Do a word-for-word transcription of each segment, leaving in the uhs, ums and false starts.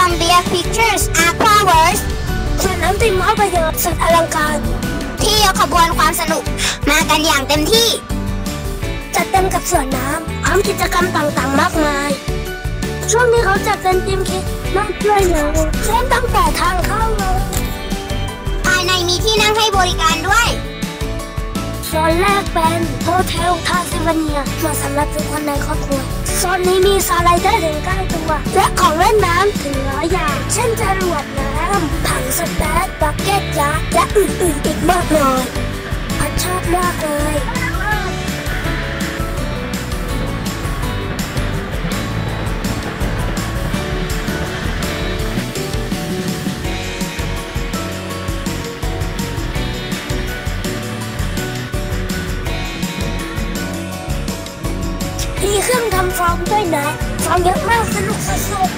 Columbia Pictures Aquaverse ส่วนน้ำติมภาพยนตร์สุดอลังการที่ยกขบวนความสนุกมากันอย่างเต็มที่จัดเต็มกับสวนน้ำพร้อมกิจกรรมต่างๆมากมายช่วงนี้เขาจัดเป็นทีมคิดมากด้วยนะเริ่มตั้งแต่ทางเข้าเลยภายในมีที่นั่งให้บริการด้วยโซนแรกเป็นโฮเทลทาซิวาเนียเหมาะสำหรับทุกคนในครอบครัวโซนนี้มีสไลเดอร์ถึงเก้าตัวและของเล่นน้ำถึงร้อยอย่างเช่นจรวดน้ำถังสเปซบักเก็ตยักษ์และอื่นๆอีกมากมายพัดชอบมากเลยมีเครื่องทำฟองด้วยนะฟองเยอะมากสนุกสุด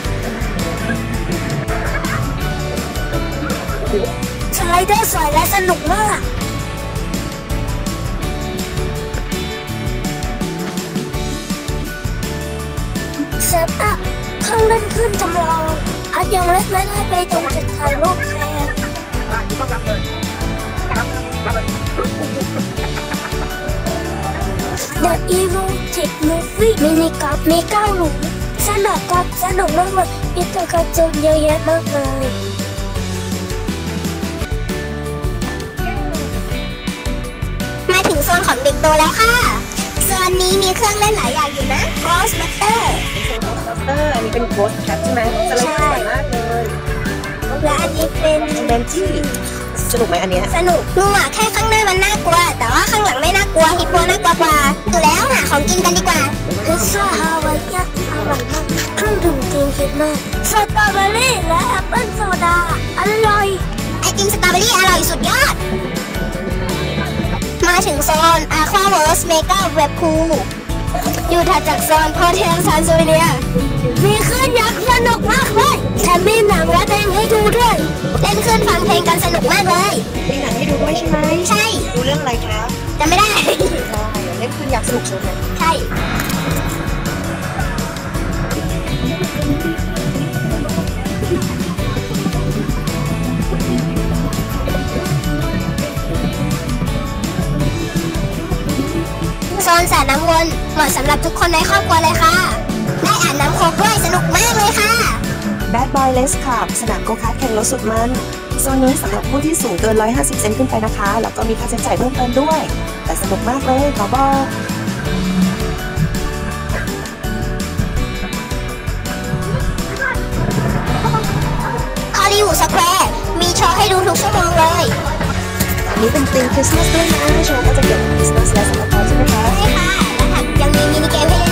ๆสไลเดอร์สวยและสนุกมากเซฟอัพเครื่องเล่นขึ้นจำลองอาจยังเล็กไม่ได้ไปตรงจุดถ่ายรูปแทนThe Evil Tech Movie มินิกอล์ฟมีเก้าหลุมสนุกกับสนุกมากเลยมีตัวการ์ตูนเยอะแยะมากเลยมาถึงโซนของเด็กโตแล้วค่ะโซนนี้มีเครื่องเล่นหลายอย่างอยู่นะ Ghostbuster เป็นโซน Ghostbuster อันนี้เป็น Ghost Cat ใช่ไหมสไลเดอร์สวยมากเลยและอันนี้เป็นเบนจี้สนุกไหมอันนี้สนุกนูอ่ะแค่ข้างหน้ามันน่ากลัวแต่ว่าข้างหลังไม่น่ากลัวฮิปโปน่ากลัวกว่าอยู่แล้วหาของกินกันดีกว่าพิซซ่าฮาวายยักษ์อร่อยมากเครื่องดื่มทีมคิดมากสตรอเบอรี่และแอปเปิ้ลโซดาอร่อยไอติมสตรอเบอรี่อร่อยสุดยอดมาถึงโซน Aquaverse Mega Web Pool อยู่ถัดจากโซนโฮเทลซานโซเนียมีคลื่นยักษ์สนุกมากเลยแถมมีหนังและเพลงให้ดูด้วยเล่นคลื่นฟังเพลงกันสนุกมากเลยมีหนังให้ดูด้วยใช่ไหมใช่ดูเรื่องอะไรครับจำไม่ได้เล่นคลื่นยักษ์สนุกใช่ไหมใช่โซนสระน้ำวนเหมาะสำหรับทุกคนในครอบครัวเลยค่ะได้อ่านน้ำโคกด้วยสนุกมากเลยค่ะ Bad Boy Race Club สนามโกคาร์ทแข่งรถสุดมันโซนนี้สำหรับผู้ที่สูงเกินหนึ่งร้อยห้าสิบเซนขึ้นไปนะคะแล้วก็มีค่าใช้จ่ายเพิ่มเติมด้วยแต่สนุกมากเลยขอบอกฮอลลีวูดสแควร์มีโชว์ให้ดูทุกชั่วโมงเลยอันนี้เป็นธีมคริสต์มาสด้วยนะโชว์ก็จะเกี่ยวกับคริสต์มาสและสำหรับใช่ไหมคะใช่ค่ะและยังมีมินิเกมให้